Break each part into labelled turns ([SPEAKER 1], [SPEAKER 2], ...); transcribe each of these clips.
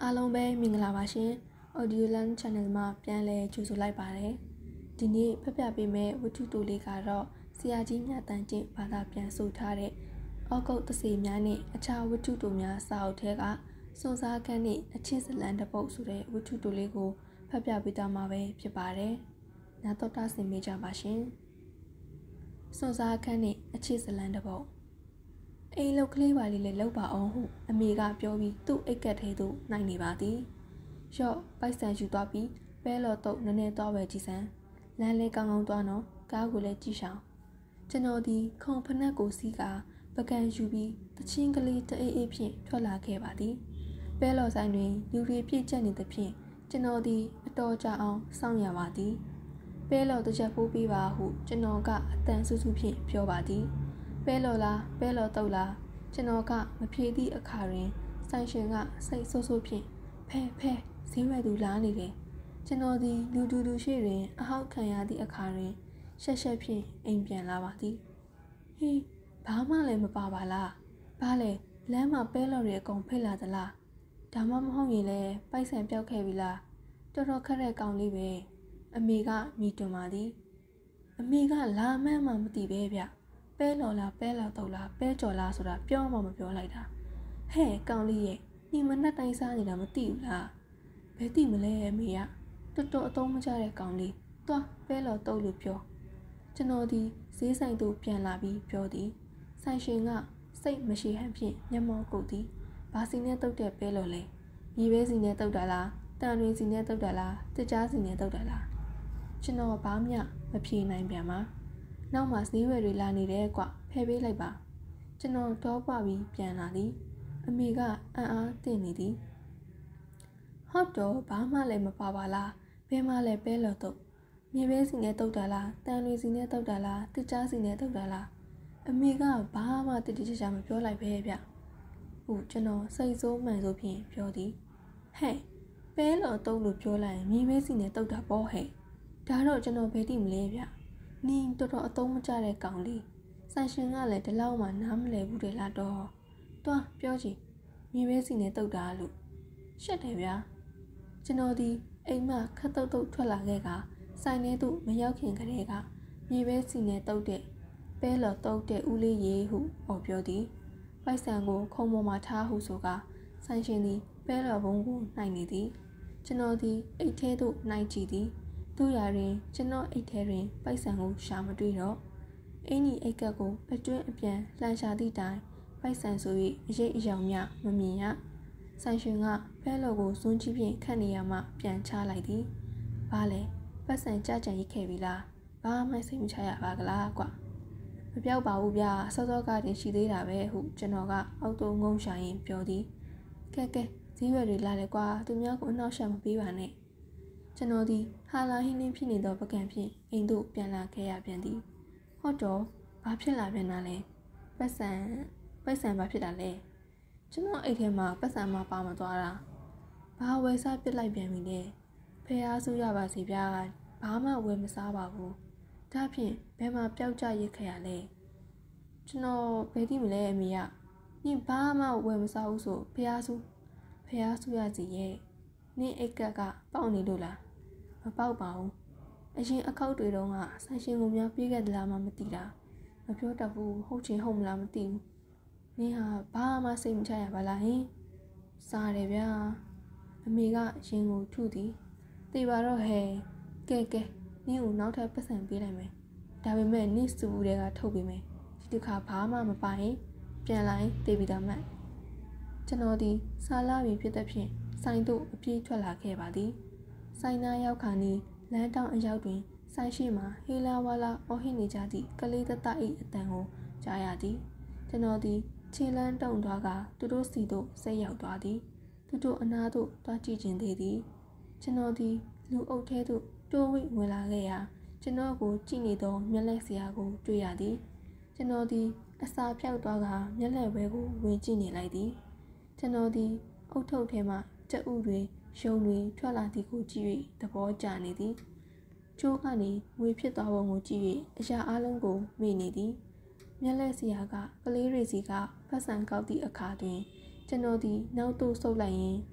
[SPEAKER 1] အားလုံးပဲမင်္ဂလာပါရှင် Audio Learn Channel မှာပြန်လည်ကြိုဆိုလိုက်ပါတယ်ဒီနေ့ဖတ်ပြပေးမယ့်ဝတ္ထုတိုလေးကတော့ဆရာကြီးမြတ်တန်ကျင့်ဘာသာပြန်ဆိုထားတဲ့ဩဂုတ်တစေများနဲ့အခြားဝတ္ထုတိုများစာအုပ်ထဲကစွန်စားခန်းနဲ့အချင်းစလန်တပုတ်ဆိုတဲ့ဝတ္ထုတိုလေးကိုဖတ်ပြပေးသွားမှာပဲဖြစ်ပါတယ်နားတော်တာဆင်မိကြပါရှင်စွန်စားခန်းနဲ့အချင်းစလန်တပုတ်အိမ်လုတ်ကလေးပါလေးလည်းလောက်ပါအောင်ဟုအမေကပြောပြီးသူ့အိတ်ကက်ထဲသို့နိုင်နေပါသည်ရော့ပိုက်ဆံယူသွားပြီးပဲလော်တော့နည်းနည်းသွားပဲကြည့်စမ်းလမ်းလေးကောင်းကောင်းသွားနော်ကားကိုလည်းကြည့်ရှောင်ကျွန်တော်ဒီခုံဖနက်ကိုစီးကပကံယူပြီးတချင်းကလေးတအေးအေးဖြင့်ထွက်လာခဲ့ပါသည်ပဲလော်ဆိုင်တွင်လူတွေပြည့်ကျက်နေသဖြင့်ကျွန်တော်ဒီအတော်ကြာအောင်စောင့်ရပါသည်ပဲလော်တစ်ချက်ပိုးပေးပါဟုကျွန်တော်ကအတန်ဆူဆူဖြင့်ပြောပါသည်ပဲလော်လားပဲလော်တုတ်လားကျွန်တော်ကမဖြေသည့်အခါတွင်ဆိုင်ရှင်ကစိတ်ဆိုးဆိုးဖြင့်ဖဲဈေးဝယ်သူလားနေတယ်ကျွန်တော်သည်လူတူတူရှိတွင်အဟောက်ခံရသည့်အခါတွင်ရှက်ဖြင့်အိမ်ပြန်လာပါသည်ဟေးဘာမှလည်းမပါပါလားဘာလဲလမ်းမှာပဲလော်တွေအကုန်ဖိတ်လာသလားဒါမှမဟုတ်ရင်လည်းပိုက်ဆံပြောက်ခဲ့ပြီလားတော်တော်ခက်တဲ့ကောင်လေးပဲအမေကမိတွင်ပါသည်အမေကလာမှန်းမှမသိပဲဗျပဲလော်လားပဲလော်တော့လားပဲကြော်လားဆိုတာပြောမှမပြောလိုက်တာဟဲ့ကောင်လေးရဲ့ညီမနဲ့တိုင်းစားနေတာမသိဘူးလားဘယ်သိမလဲအမေကတော်တော်အသုံးမကျတဲ့ကောင်လေးသွားပဲလော်တော့လို့ပြောကျွန်တော်ဒီဈေးဆိုင်သို့ပြန်လာပြီးပြောသည်ဆိုင်ရှင်ကစိတ်မရှိဟန်ဖြင့်မျက်မှောက်ကုတ်သည်ဘာစီနဲ့တုတ်တဲ့ပဲလော်လဲမြေပဲစီနဲ့တုတ်တာလားတန်တွင်စီနဲ့တုတ်တာလားတစ်ကြားစီနဲ့တုတ်တာလားကျွန်တော်ဘာမှမဖြေနိုင်ပြန်ပါနောက်မှဈေးဝယ်တွေလာနေတယ်ကွဖယ်ပေးလိုက်ပါကျွန်တော်တော့ပွားပြီးပြန်လာသည်အမေကအံ့အားသင့်နေသည်ဟုတ်တော့ဘာမှလည်းမပါပါလားဘယ်မှလည်းပဲလော်တော့မြေပဲစီနဲ့တုတ်တာလားတန်တွေစီနဲ့တုတ်တာလားတစ်ကြားစီနဲ့တုတ်တာလားအမေကဘာမှတိတိကျကျမပြောလိုက်ပဲဗျဟုတ်ကျွန်တော်စိတ်ဆိုးမှန်ဆိုဖြင့်ပြောသည်ဟဲ့ပဲလော်တုတ်လို့ပြောလိုက်ရင်မြေပဲစီနဲ့တုတ်တာပေါ့ဟဲ့ဒါတော့ကျွန်တော်ဘယ်သိမလဲဗျနင်းတော်တော်အသုံးမကျတဲ့ကောင်လေးဆိုင်ရှင်ကလည်းဒီလောက်မှနားမလည်ဘူးတယ်လားတော့တွားပြောချင်မြေပဲစီနဲ့တုတ်တာလို့ရှက်တယ်ဗျာကျွန်တော်ဒီအိမ်မခတ်တုတ်ထွက်လာခဲ့ကဆိုင်ထဲသို့မရောက်ခင်ကတည်းကမြေပဲစီနဲ့တုတ်တဲ့ပဲလော်တုတ်တဲ့ဦးလေးရေဟုဟောပြောသည်ပိုက်ဆံကိုခုံပေါ်မှာထားဟုဆိုကဆိုင်ရှင်သည်ပဲလော်ဘုံကိုနှိုက်နေသည်ကျွန်တော်ဒီအိတ်ထဲသို့နှိုက်ကြည့်သည်တို့ရာတွင်ကျွန်တော်အိတ်ထဲတွင်ပိုက်ဆံကိုရှာမတွေ့တော့အင်းကြီးအိတ်ကပ်ကိုအတွင်းအပြန်လှန်ရှာသည့်တိုင်ပိုက်ဆံဆို၍အရေးအယောင်များမမြင်ရဆိုင်ရှင်ကဖဲလော်ကိုဇွန်းကြီးဖြင့်ခတ်နေရမှပြန်ချလိုက်သည်ဘာလဲပိုက်ဆံကြကြရိတ်ခဲ့ပြီလားဘာမှစိတ်မချရပါကလားကွမပြောက်ပါဘူးဗျာစောစောကတင်ရှိသေးတာပဲဟုကျွန်တော်ကအောက်သို့ငုံရှာရင်ပြောသည်ကဲဈေးဝယ်တွေလာတယ်ကွာသူများကိုအနှောက်အယှက်မပေးပါနဲ့ကျွန်တော်ဒီဟာလာဟင်းနှင်းဖြစ်နေသောပကံဖြင့်အိမ်သို့ပြန်လာခဲ့ရပြန်သည်ဟုတ်တော့ဘာဖြစ်လာပြန်တာလဲပိုက်ဆံဘာဖြစ်တာလဲကျွန်တော်အိတ်ထဲမှာပတ်စံမပါမသွားတာဘာဝယ်စားပစ်လိုက်ပြန်ပြီလဲဖះဆူရပါစီဗျာဘာမှဝယ်မစားပါဘူးဒါဖြင့်ဘယ်မှာပျောက်ကြရစ်ခရလဲကျွန်တော်ဘယ်သိမလဲအမေကနင်ဘာမှဝယ်မစားဘူးဆိုဖះဆူရစီရဲ့နင်အိတ်ကက်ကပေါက်နေလို့လားမပေါက်ပါဘူးအရင်အခောက်တွေတုန်းကဆိုင်ရှင်ကိုများပြေးခဲ့သလားမှမသိတာမပြောတတ်ဘူးဟုတ်ချင်ဟုတ်မလားမသိဘူးနင်ဟာဘာမှစိတ်မချရပါလားဟင်စားတယ်ဗျာအမေကရင်ကိုထုသည်သိပါတော့ဟဲ့ကဲနင်ကိုနောက်ထပ်ပတ်စံပေးလိုက်မယ်ဒါပေမဲ့နင်စုဘူးတွေကထုတ်ပေးမယ်ဒီတစ်ခါဘာမှမပါရင်ပြန်လာရင်တေးပြီးသားမှတ်ကျွန်တော်ဒီစားလာပြီဖြစ်တဲ့ဖြင့်ဆိုင်သို့အပြေးထွက်လာခဲ့ပါသည်ဆိုင်နာရောက်ခါနီလမ်းတောင်အရောက်တွင်ဆိုင်ရှိမှဟေလာဝါလာအော်ဟစ်နေကြသည့်ကလေးတတ၏အတန်ကိုကြားရသည်ကျွန်တော်သည်ခြေလန်းတုံသွားကသူတို့စီသို့ဆက်ရောက်သွားသည်သူတို့အနားသို့သွားကြည့်ခြင်းသေးသည်ကျွန်တော်သည်လူအုပ်ထဲသို့တိုးဝိဝင်လာခဲ့ရာကျွန်တော်ကိုကြည့်နေသောမျက်လက်စရာကိုတွေ့ရသည်ကျွန်တော်သည်အစာဖြောက်သွားကမျက်လက်ဝဲကိုဝင်ကြည့်နေလိုက်သည်ကျွန်တော်သည်အုတ်ထုပ်ထဲမှကြက်ဥတွေရုံတွေထွက်လာသည်ကိုကြည့်၍သဘောကျနေသည်ကျိုးကနေငွေဖြစ်သွားပုံကိုကြည့်၍အရာအလုံးကိုမေ့နေသည်မျက်လက်စရာကကလေးတွေစီကဖက်ဆန်ကောက်သည့်အခါတွင်ကျွန်တော်သည်နောက်သို့ဆုတ်လိုက်ရင်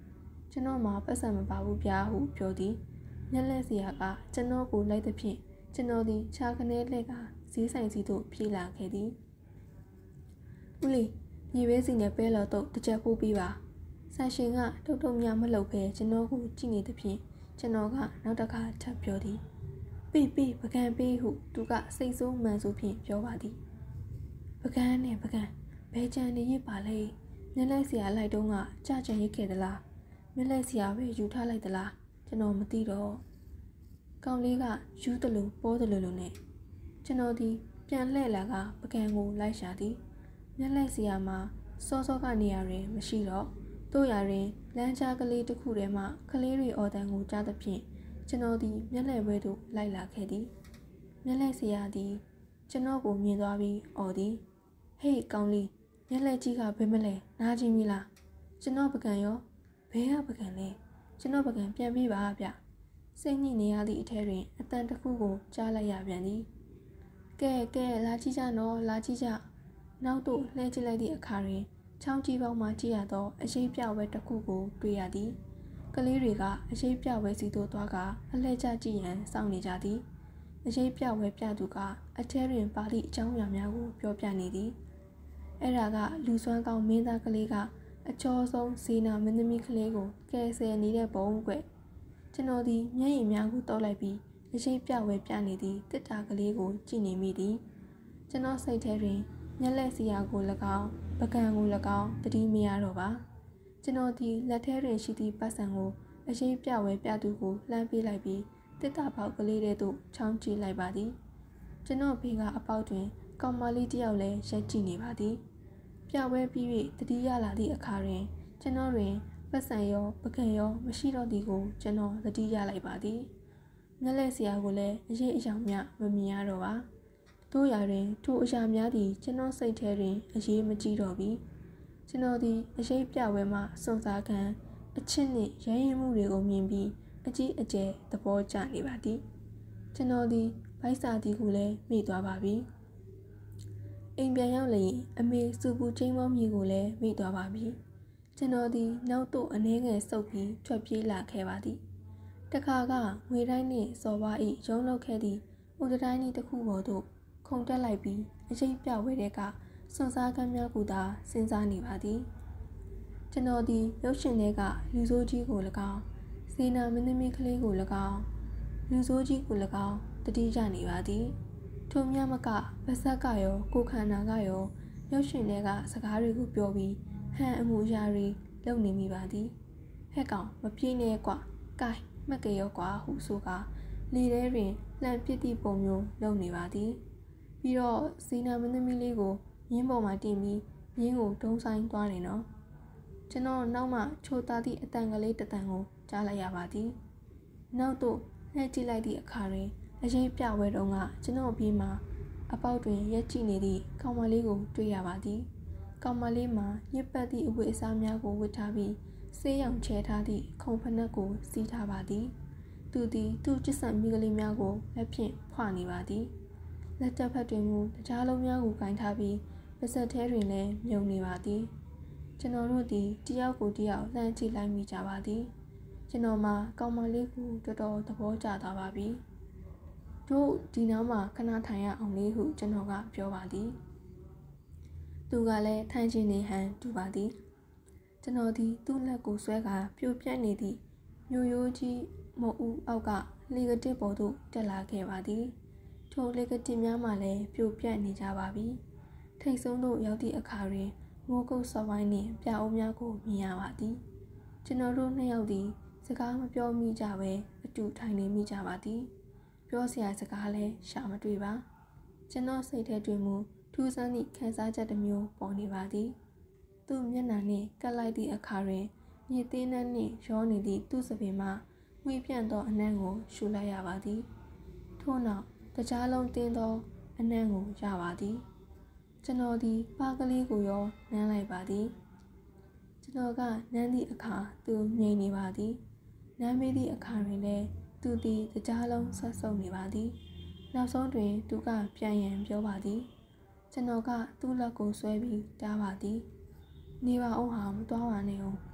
[SPEAKER 1] ကျွန်တော်မှာပတ်စံမပါဘူးဗျာဟုပြောသည်မျက်လက်စရာကကျွန်တော်ကိုလိုက်သဖြင့်ကျွန်တော်သည်ခြားခနဲလှဲ့ကဈေးဆိုင်စီသို့ပြေးလာခဲ့သည်ဦးလေးမြေပဲစီနဲ့ပဲလော်တော့တစ်ချက်ပို့ပေးပါဆန်ရှင်ကတုတ်တုတ်မြမလုပ်ပဲကျွန်တော်ကိုကြည့်နေသဖြင့်ကျွန်တော်ကနောက်တစ်ခါထပ်ပြောသည်ပေးပကံပေးဟုသူကစိတ်ဆိုးမှန်ဆိုဖြင့်ပြောပါသည်ပကံနဲ့ပကံဘဲချန်နေရပါလေမျက်လက်စရာလိုက်တော့ကကြကြံရစ်ခဲ့သလားမျက်လက်စရာပဲယူထားလိုက်သလားကျွန်တော်မသိတော့ကောင်လေးကယူးတယ်လို့ပိုးတယ်လို့နဲ့ကျွန်တော်ဒီပြန်လှည့်လာကပကံကိုလိုက်ရှာသည်မျက်လက်စရာမှာစောစောကနေရာတွင်မရှိတော့တို့ရာတွင်လမ်းကြားကလေးတစ်ခုထဲမှကလေးတွေအော်တန်ကိုကြားသဖြင့်ကျွန်တော်သည်မျက်လက်ဝဲသို့လိုက်လာခဲ့သည်မျက်လက်စရာသည်ကျွန်တော်ကိုမြင်သွားပြီးအော်သည်ဟေးကောင်လေးမျက်လက်ကြီးကဘယ်မလဲနားချင်းပြီလားကျွန်တော်ပကံရောဘဲကပကံလဲကျွန်တော်ပကံပြန်ပေးပါဗျစိတ်ညစ်နေရသည့်အထဲတွင်အတန်တစ်ခုကိုကြားလိုက်ရပြန်သည်ကဲလာကြည့်ကြနော်လာကြည့်ကြနောက်သို့လှည့်ကြည့်လိုက်သည့်အခါတွင်ချောင်းကြီးပေါင်းမှကြည့်ရသောအရှိပြဝဲတစ်ခုကိုတွေ့ရသည်ကလေးတွေကအရှိပြဝဲစီသို့သွားကအလှည့်ကျကြည့်ရန်စောင့်နေကြသည်အရှိပြဝဲပြသူကအထဲတွင်ပါသည့်အကြောင်းအရာများကိုပြောပြနေသည်အဲ့ဒါကလူစွမ်းကောင်းမင်းသားကလေးကအချောဆုံးဇေနာမင်းသမီးကလေးကိုကယ်ဆယ်နေတဲ့ဘုံကွကျွန်တော်ဒီမျက်ရည်များကိုတောက်လိုက်ပြီးအရှိပြဝဲပြနေသည့်တစ်တာကလေးကိုကြည့်နေမိသည်ကျွန်တော်စိတ်ထဲတွင်မျက်လက်စရာကို၎င်းပကံကို၎င်းတတိမရတော့ပါကျွန်တော်ဒီလက်ထဲတွင်ရှိသည့်ပတ်စံကိုအရှိပြဝဲပြသူကိုလှမ်းပေးလိုက်ပြီးတစ်တာပေါက်ကလေးတဲ့သို့ချောင်းကြည့်လိုက်ပါသည်ကျွန်တော်ဘေးကအပေါက်တွင်ကောင်မလေးတစ်ယောက်လည်းရက်ကြည့်နေပါသည်ပြဝဲပြီး၍တတိရလာသည့်အခါတွင်ကျွန်တော်တွင်ပတ်စံရောပကံရောမရှိတော့သည်ကိုကျွန်တော်တတိရလိုက်ပါသည်မျက်လက်စရာကိုလည်းအရေးအယောင်များမမြင်ရတော့ပါတို့ရာတွင်ထိုအရာများသည်ကျွန်တော်စိတ်ထဲတွင်အရေးမကြီးတော့ပြီကျွန်တော်သည်အရှိပြဝဲမှစွန့်စားခံအချစ်နှင့်ရဲရင်မှုတွေကိုမြင်ပြီးအကြီးအကျယ်သဘောကျနေပါသည်ကျွန်တော်သည်ဗိုက်စာသည်ကိုလည်းမိသွားပါပြီအိမ်ပြန်ရောက်လျင်အမေစုပူချင်းမောမြီကိုလည်းမိသွားပါပြီကျွန်တော်သည်နောက်သို့အနှဲငယ်ဆုပ်ပြီးထွက်ပြေးလာခဲ့ပါသည်တခါကငွေတိုင်းနှင့်စော်ပါ၏ရုံးလောက်ခဲ့သည့်ဥဒတိုင်းကြီးတစ်ခုပေါ်သို့ခုန်တက်လိုက်ပြီးအရှိပြဝဲတဲ့ကစွန့်စားကမ်းများကိုသာစဉ်းစားနေပါသည်ကျွန်တော်သည်ရုပ်ရှင်တွေကလူဆိုးကြီးကို၎င်းစေနာမင်းသမီးကလေးကို၎င်းလူဆိုးကြီးကို၎င်းတတိယနေပါသည်ထိုမြမကဗဆက်ကရောကိုခန္ဓာကရောရုပ်ရှင်တွေကစကားတွေကိုပြောပြီးဟန်အမှုအရာတွေလုပ်နေမိပါသည်ဟဲ့ကောင်မပြေးနဲ့ကွာကိုင်မှတ်ကြရောကွာဟုဆိုကလေထဲတွင်လှန်ပစ်သည့်ပုံမျိုးလုပ်နေပါသည်ပြီးတော့စေနာမင်းသမီးလေးကိုမြင်းပေါ်မှာတင်ပြီးမြင်းကိုတုံးဆိုင်သွားတယ်နော်ကျွန်တော်နောက်မှချိုသားသည့်အတန်ကလေးတတန်ကိုကြားလိုက်ရပါသည်နောက်သို့လှည့်ကြည့်လိုက်သည့်အခါတွင်အရေးပြဝဲတုံးကကျွန်တော်ပြီးမှအပေါက်တွင်ရက်ကြည့်နေသည့်ကောင်မလေးကိုတွေ့ရပါသည်ကောင်မလေးမှာညစ်ပတ်သည့်အဝတ်အစားများကိုဝတ်ထားပြီးဆေးရောင်ချဲထားသည့်ခုံဖနက်ကိုစီးထားပါသည်သူသည်သူ့ကျစ်ဆံမိကလေးများကိုလက်ဖြင့်ဖွနေပါသည်လက်တက်ဖက်တွင်မူတကြားလုံးများကိုကင်ထားပြီးပါးစပ်ထဲတွင်လည်းမြုံနေပါသည်ကျွန်တော်တို့သည်တယောက်ကိုတယောက်လှမ်းကြည့်လိုက်မိကြပါသည်ကျွန်တော်မှာကောင်မလေးကိုတော်တော်သဘောကျသွားပါပြီတို့ဒီနောက်မှာခဏထိုင်ရအောင်လေးဟုကျွန်တော်ကပြောပါသည်သူကလည်းထိုင်ခြင်းနေဟန်တူပါသည်ကျွန်တော်သည်သူ့လက်ကိုဆွဲကာပြိုပြက်နေသည့်မျိုးရိုးကြီးမုတ်ဦးအောက်ကလေကတစ်ပေါ်သို့တက်လာခဲ့ပါသည်ထိုလေကတစ်များမှလည်းပြိုပြက်နေကြပါပြီထိတ်ဆုံးသို့ရောက်သည့်အခါတွင်မိုးကုတ်စော်ဝိုင်းနှင့်ပြအိုးများကိုမြင်ရပါသည်ကျွန်တော်တို့နှစ်ယောက်သည်စကားမပြောမိကြဘဲအတူထိုင်နေမိကြပါသည်ပြောစရာစကားလည်းရှာမတွေ့ပါကျွန်တော်စိတ်ထဲတွင်မူထူးဆန်းသည့်ခံစားချက်တစ်မျိုးပေါ်နေပါသည်သူ့မျက်နှာနှင့်ကပ်လိုက်သည့်အခါတွင်မြေသေးနှံ့နှင့်ရောနေသည့်သူ့စပင်မှငွေပြန့်သောအနံ့ကိုရှူလိုက်ရပါသည်ထို့နောက်တကြားလုံးတင်းသောအနံ့ကိုရပါသည်ကျွန်တော်သည်ပါကလေးကိုရောနမ်းလိုက်ပါသည်ကျွန်တော်ကနမ်းသည့်အခါသူငြိမ်နေပါသည်နမ်းမေးသည့်အခါတွင်လည်းသူသည်တကြားလုံးဆက်ဆုပ်နေပါသည်နောက်ဆုံးတွင်သူကပြန်ရန်ပြောပါသည်ကျွန်တော်ကသူ့လက်ကိုဆွဲပြီးတားပါသည်နေပါအောင်ဟာမသွားပါနဲ့အောင်ရ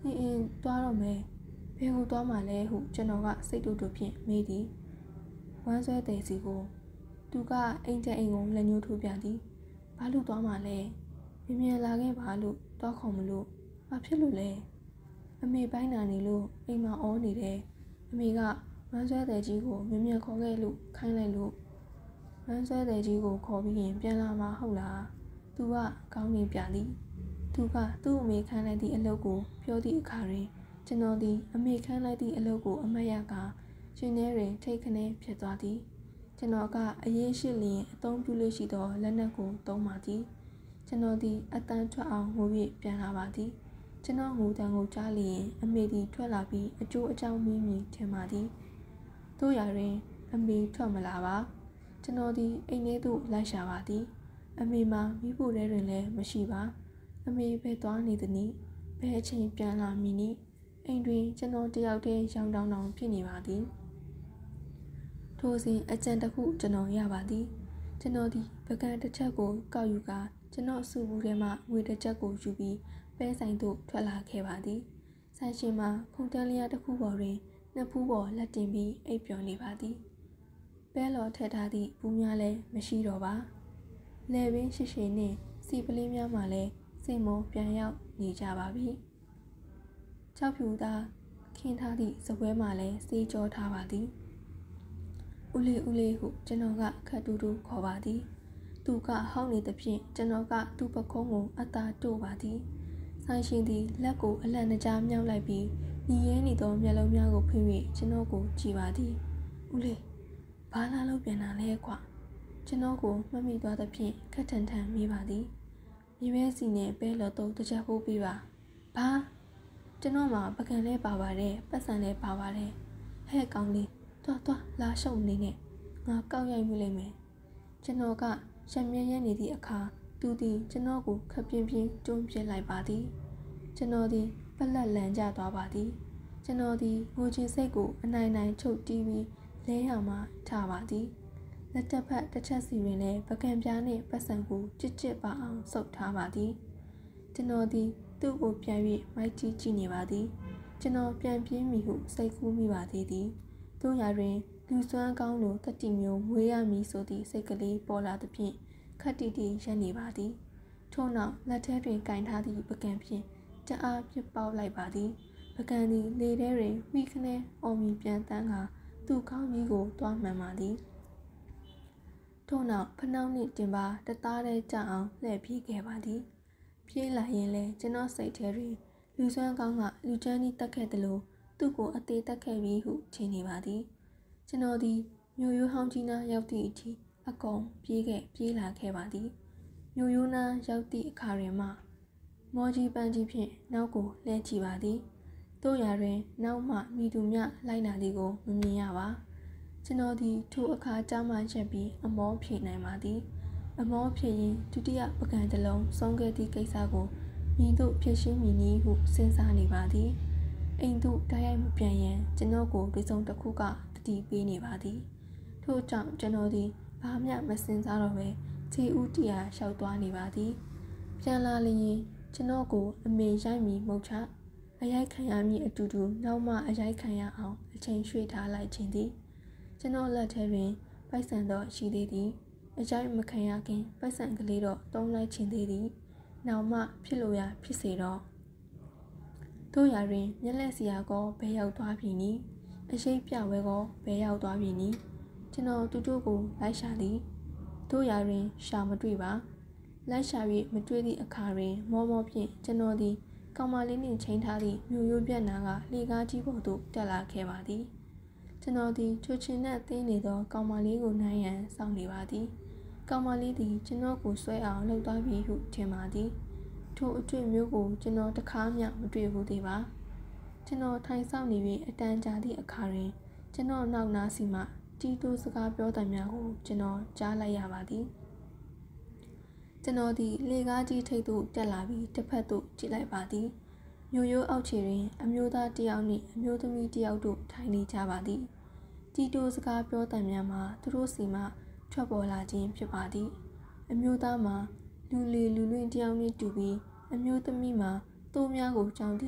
[SPEAKER 1] အင်းသွားတော့မယ်ဘယ်ကိုသွားမှလဲဟုကျွန်တော်ကစိတ်တူတူဖြင့်မေးသည်ဝမ်းဆွဲတဲ့စီကိုသူကအိမ်တဲ့အိမ်ကိုလက်ညှိုးထိုးပြသည်ဘာလို့သွားမှလဲမြန်လာခဲ့ပါလို့တောက်ခုံမလို့ဘာဖြစ်လို့လဲအမေပိုင်းနာနေလို့အိမ်မှာအောနေတယ်အမေကဝမ်းဆွဲတဲ့ကြီးကိုမြန်ခေါ်ခဲ့လို့ခိုင်းလိုက်လို့ဝမ်းဆွဲတဲ့ကြီးကိုခေါ်ပြီးရင်ပြန်လာမှာဟုတ်လားသူကကောင်းနေပြသည်သူကသူ့အမေခန်းလိုက်သည့်အလုပ်ကိုပြောသည့်အခါတွင်ကျွန်တော်သည်အမေခန်းလိုက်သည့်အလုပ်ကိုအမတ်ရကရှင်ထဲတွင်ထိတ်ခနဲဖြစ်သွားသည်ကျွန်တော်ကအရေးရှိလျင်အသုံးပြုလို့ရှိသောလက်နက်ကိုသုံးပါသည်ကျွန်တော်သည်အတန်းထွက်အောင်ငို၍ပြန်လာပါသည်ကျွန်တော်ငိုတန်ကိုကြားလျင်အမေသည်ထွက်လာပြီးအကျိုးအကြောင်းမင်းမီထင်ပါသည်တို့ရာတွင်အမေထွက်မလာပါကျွန်တော်သည်အိမ်ထဲသို့လိုက်ရှာပါသည်အမေမှာမိဖို့ထဲတွင်လည်းမရှိပါအမေပဲသွားနေသည်နိဘယ်အချိန်ပြန်လာမည်နိအိမ်တွင်ကျွန်တော်တယောက်တည်းရောင်တောင်ဖြစ်နေပါသည်ထိုစဉ်အကြံတစ်ခုကျွန်တော်ရပါသည်ကျွန်တော်သည်ပကံတစ်ချက်ကိုကောက်ယူကာကျွန်တော်စုဘူးထဲမှငွေတစ်ချက်ကိုယူပြီးပဲဆိုင်သို့ထွက်လာခဲ့ပါသည်ဆိုင်ရှင်မှာဖုန်တန်းလျားတစ်ခုပေါ်တွင်နှစ်ဖူးပေါ်လက်တင်ပြီးအိပ်ပျော်နေပါသည်ပဲလော်ထက်ထားသည့်ဘူးများလည်းမရှိတော့ပါလဲပင်ရှိရှိနှင့်စီပလင်းများမှလည်းစိတ်မောပြန်ရောက်နေကြပါပြီကြောက်ဖြူသားခင်းထားသည့်စပွဲမှလည်းစေးကြောထားပါသည်ဦးလေးဟုကျွန်တော်ကခတ်တူတူခေါ်ပါသည်သူကဟောက်နေသဖြင့်ကျွန်တော်ကသူ့ပခုံးကိုအသာတို့ပါသည်ဆိုင်ရှင်သည်လက်ကိုအလန့်တကြားမြောက်လိုက်ပြီးညီရဲနေသောမျက်လုံးများကိုဖွင့်၍ကျွန်တော်ကိုကြည့်ပါသည်ဦးလေးဘာလာလို့ပြန်လာလဲကွာကျွန်တော်ကိုမှတ်မိသွားသဖြင့်ခက်ထန်ထန်မိပါသည်မြေပဲစီနဲ့ပဲလော်တော့တစ်ချက်ပိုးပေးပါဘာကျွန်တော်မှာပကံလဲပါပါတယ်ပတ်စံလဲပါပါတယ်ဟဲ့ကောင်းလေးသွားလာရှုံနေနဲ့ငါကောက်ရိုက်မိလိမ့်မယ်ကျွန်တော်ကရှမ်းမြဲရဲနေသည့်အခါသူသည်ကျွန်တော်ကိုခပ်ပြင်းပြင်းတွန်းပြစ်လိုက်ပါသည်ကျွန်တော်သည်ပလက်လန်ကျသွားပါသည်ကျွန်တော်သည်ငိုချင်စိတ်ကိုအနိုင်နိုင်ချုပ်တီးပြီးလဲရမှထားပါသည်လက်တစ်ဖက်တစ်ချက်စီတွင်လည်းပကံပြားနှင့်ပတ်စံကိုကြစ်ပါအောင်ဆုပ်ထားပါသည်ကျွန်တော်သည်သူ့ကိုပြန်၍မိုက်ကြည့်နေပါသည်ကျွန်တော်ပြန်ပြေးမိဟုစိတ်ကူးမိပါသေးသည်တို့ရာတွင်လူစွမ်းကောင်းလိုတတိမျိုးမွေးရမည်ဆိုသည့်စိတ်ကလေးပေါ်လာသဖြင့်ခက်တီတီရပ်နေပါသည်ထို့နောက်လက်ထဲတွင်ကင်ထားသည့်ပကံဖြင့်တအားပြစ်ပေါက်လိုက်ပါသည်ပကံသည်လေထဲတွင်မိခနဲအော်မီပြန်တန်းကာသူ့ကောင်းကြီးကိုတွားမှန်ပါသည်ထို့နောက်ဖနှောင်းနှင့်တင်ပါတသားတည်းကြအောင်လှည့်ပြေးခဲ့ပါသည်ပြေးလာရင်လည်းကျွန်တော်စိတ်ထဲတွင်လူစွမ်းကောင်းကလူချမ်းကြီးတက်ခဲ့သလိုသူ့ကိုအသေးတက်ခဲ့ပြီးဟုထင်နေပါသည်ကျွန်တော်သည်မြို့ရိုးဟောင်းကြီးနားရောက်သည့်အထိအကုန်ပြေးလာခဲ့ပါသည်မြို့ရိုးနားရောက်သည့်အခါတွင်မှမောကြီးပန်းကြီးဖြင့်နောက်ကိုလှည့်ကြည့်ပါသည်တို့ရာတွင်နောက်မှမိသူမြလိုက်လာသည်ကိုမမြင်ရပါကျွန်တော်သည်ထိုအခါကြောင်းမှချက်ပြီးအမောဖြေနိုင်ပါသည်အမောဖြေရင်ဒုတိယပကံတစ်လုံးဆုံးခဲ့သည့်ကိစ္စကိုမိတို့ဖြစ်ရှင်းမိနည်းဟုစဉ်းစားနေပါသည်အိမ်သို့တိုက်ရိုက်မပြန်ရန်ကျွန်တော်ကိုဒီစုံတစ်ခုကတတိပေးနေပါသည်ထို့ကြောင့်ကျွန်တော်သည်ဘာမျှမစင်စားတော့ပဲခြေဦးတရာလျှောက်သွားနေပါသည်ပြန်လာလျင်ကျွန်တော်ကိုအမေရိုက်မိမုတ်ချအရိုက်ခံရမည်အတူတူနောက်မှအရိုက်ခံရအောင်အချိန်ရွှေ့ထားလိုက်ခြင်းသည်ကျွန်တော်လက်ထဲတွင်ပိုက်ဆံတော့ရှိသေးသည်အရိုက်မခံရခင်ပိုက်ဆံကလေးတော့တုံးလိုက်ခြင်းသေးသည်နောက်မှဖြစ်လို့ရဖြစ်စေတော့တို့ရာတွင်မျက်လက်စရာကောဘယ်ရောက်သွားပြီနည်းအရှိတ်ပြဝဲကောဘယ်ရောက်သွားပြီနည်းကျွန်တော်သူတို့ကိုလိုက်ရှာသည်တို့ရာတွင်ရှာမတွေ့ပါလိုက်ရှာ၍မတွေ့သည့်အခါတွင်မောဖြင့်ကျွန်တော်သည်ကောင်မလေးနှင့်ချိန်ထားသည့်မြို့ရိုးပြက်နာကလှေကားကြီးပေါ်သို့တက်လာခဲ့ပါသည်ကျွန်တော်သည်ချိုချင်နဲ့သိနေသောကောင်မလေးကိုနိုင်ရန်စောင့်နေပါသည်ကောင်မလေးသည်ကျွန်တော်ကိုဆွဲအောင်လှုပ်သွားပြီဟုထင်ပါသည်ထိုအတွေ့မျိုးကိုကျွန်တော်တစ်ခါမှမတွေ့ဘူးသေးပါကျွန်တော်ထိုင်ဆောင်နေပြီးအတန်းကြာသည့်အခါတွင်ကျွန်တော်နောက်နားစီမှတီးတိုးစကားပြောသမျှကိုကျွန်တော်ကြားလိုက်ရပါသည်ကျွန်တော်သည်လေကားကြီးထိပ်သို့တက်လာပြီးတစ်ဖက်သို့ကြည့်လိုက်ပါသည်မြို့ရိုးအောက်ခြေတွင်အမျိုးသားတစ်ယောက်နှင့်အမျိုးသမီးတစ်ယောက်တို့ထိုင်နေကြပါသည်တီးတိုးစကားပြောသမျှမှာသူတို့စီမှထွက်ပေါ်လာခြင်းဖြစ်ပါသည်အမျိုးသားမှာလူလွင့်တစ်ယောက်နှင့်တူပြီးအမျိုးသမီးမှာသိုးများကိုကြောင်းသည့်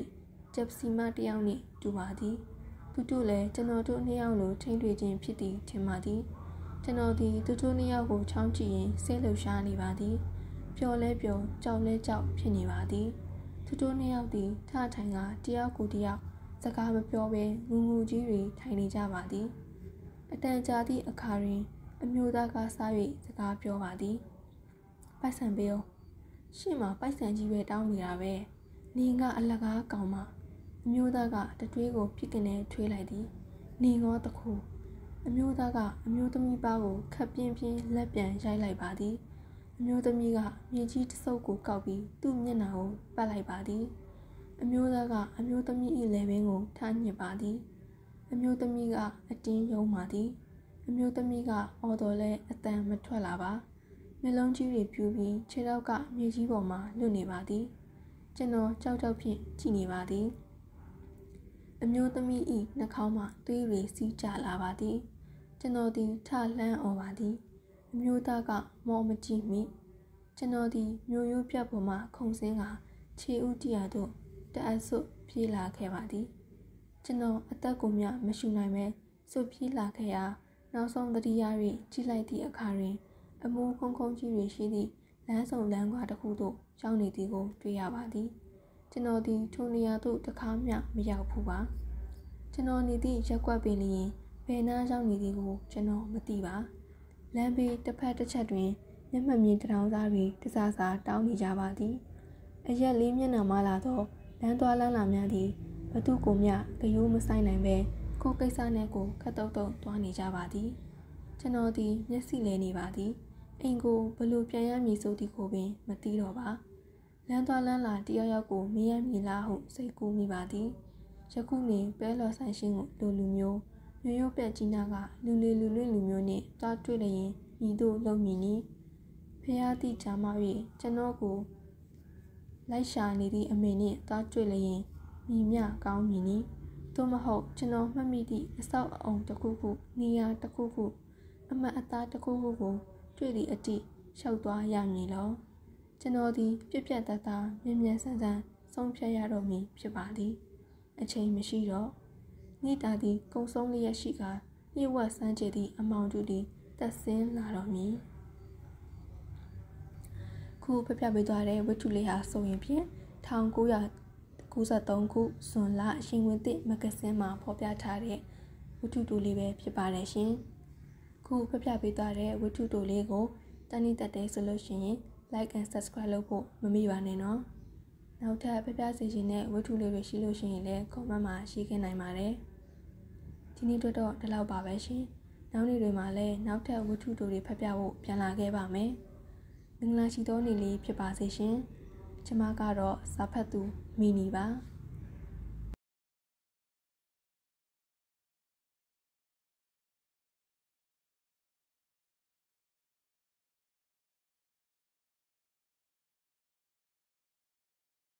[SPEAKER 1] ဂျက်စီမတယောက်နှင့်တူပါသည်သူတို့လည်းကျွန်တော်တို့နှစ်ယောက်လိုထိန်းတွေ့ခြင်းဖြစ်သည်ထင်ပါသည်ကျွန်တော်သည်သူတို့နှစ်ယောက်ကိုချောင်းကြည့်ရင်စိတ်လှုပ်ရှားနေပါသည်ပျော်လဲပျော်ကြောက်လဲကြောက်ဖြစ်နေပါသည်သူတို့နှစ်ယောက်သည်ထထိုင်ကတယောက်ကိုတယောက်စကားမပြောဘဲငူငူကြီးတွေထိုင်နေကြပါသည်အတန်ကြာသည့်အခါတွင်အမျိုးသားကစား၍စကားပြောပါသည်ပိုက်ဆံပေးအောင်ရှင့်မှာပိုက်ဆံကြီးပဲတောင်းနေတာပဲနေကအလကားကောင်းမှအမျိုးသားကတတွေးကိုပြစ်ကနေထွေးလိုက်သည်နေငေါတခုအမျိုးသားကအမျိုးသမီးပါကိုခပ်ပြင်းပြင်းလက်ပြန်ရိုက်လိုက်ပါသည်အမျိုးသမီးကမြေကြီးတစ်စုပ်ကိုကောက်ပြီးသူ့မျက်နှာကိုပတ်လိုက်ပါသည်အမျိုးသားကအမျိုးသမီး၏လည်ပင်းကိုထားညှစ်ပါသည်အမျိုးသမီးကအတင်းယုံပါသည်အမျိုးသမီးကအော်တော်လဲအတန်မထွက်လာပါမျက်လုံးကြီးတွေပြူပြီးခြေထောက်ကမြေကြီးပေါ်မှာလွတ်နေပါသည်ကျွန်တော်ကြောက်ဖြင့်ကြည့်နေပါသည်အမျိုးသမီး၏နှာခေါင်းမှသွေးတွေစီးကျလာပါသည်ကျွန်တော်သည်ထလှမ်းអော်ပါသည်အမျိုးသားကမောမကြည့်မိကျွန်တော်သည်မျိုးရိုးပြတ်ပေါ်မှခုန်ဆင်းကခြေဦးတရသို့တအပ်စွတ်ပြေးလာခဲ့ပါသည်ကျွန်တော်အသက်ကိုမျှမရှူနိုင်ပဲစွတ်ပြေးလာခဲ့ရာနောက်ဆုံးတတိယ၍ကြည့်လိုက်သည့်အခါတွင်အမိုးခုံကြီးတွေရှိသည့်လမ်းဆောင်လမ်းကွာတစ်ခုသို့ရောက်နေသည်ကိုတွေ့ရပါသည်ကျွန်တော်သည်ထိုနေရာသို့တစ်ခါမျှမရောက်ဘူးပါကျွန်တော်နေသည့်ရက်ကွက်ပင်လျင်ဘယ်နှရောက်နေသည်ကိုကျွန်တော်မသိပါလမ်းဘေးတစ်ဖက်တစ်ချက်တွင်မျက်မှန်မြင်တထောင်သားတွေတစားစားတောင်းနေကြပါသည်အရက်လေးမျက်နှာမှလာသောလမ်းသွားလမ်းလာများသည်ဘသူကိုမျှဂယိုးမဆိုင်နိုင်ပဲကိုယ်ကိစ္စနဲ့ကိုခတ်တုတ်တုတ်သွားနေကြပါသည်ကျွန်တော်သည်မျက်စိလဲနေပါသည်အိမ်ကိုဘလို့ပြန်ရမည်ဆိုသည်ကိုပင်မသိတော့ပါလမ်းသွားလမ်းလာတယောက်ယောက်ကိုမေးရမည်လားဟုစိတ်ကူးမိပါသည်ယခုနေပဲလော်ဆိုင်ရှင်းကိုလူမျိုးရိုးရိုးပြက်ကြီးနာကလူလေလူလွင့်လူမျိုးနှင့်တွားတွေ့လျင်ဤသို့လုံမည်နီဖျားသည့်ကြားမ၍ကျွန်တော်ကိုလိုက်ရှာနေသည့်အမေနှင့်တွားတွေ့လျင်မိမြကောင်းမည်နီသို့မဟုတ်ကျွန်တော်မှတ်မိသည့်အဆောက်အအုံတစ်ခုခုနေရာတစ်ခုခုအမတ်အသားတစ်ခုခုကိုတွေ့သည့်အတိလျှောက်သွားရမည်လောကျွန်တော်သည်ပြက်ပြက်သားသားမြင်မြန်ဆန်းဆန်းဆုံးဖြတ်ရတော့မည်ဖြစ်ပါသည်အချိန်မရှိတော့နေ့တာသည်ကုံဆုံးလျက်ရှိကာညှိဝှက်စမ်းကြသည့်အမောင်တို့သည်တက်ဆင်းလာတော့မည်ခုဖျက်ပေးသွားတဲ့ဝတ္ထုလေးဟာဆိုရင်ဖြင့်1993ခုဇွန်လရှင်ဝင်သစ်မဂ္ဂဇင်းမှာဖော်ပြထားတဲ့ဝတ္ထုတိုလေးပဲဖြစ်ပါတယ်ရှင်ခုဖျက်ပေးသွားတဲ့ဝတ္ထုတိုလေးကိုတန်းတက်တဲ့ဆိုလို့ရှိရင် like and subscribe လုပ်ဖို့မမေ့ပါနဲ့နော်နောက်ထပ်ဖျက်စေချင်တဲ့ဝတ္ထုလေးတွေရှိလို့ရှိရင်လည်း comment မှာရေးခဲ့နိုင်ပါတယ်ဒီနေ့တော့ဒီလောက်ပါပဲရှင်နောက်နေ့တွေမှာလည်းနောက်ထပ်ဝတ္ထုတိုတွေဖျက်ပြဖို့ပြန်လာခဲ့ပါမယ်မင်္ဂလာရှိသောနေ့လေးဖြစ်ပါစေရှင်ကျမကတော့စာဖတ်သူမီနီပါ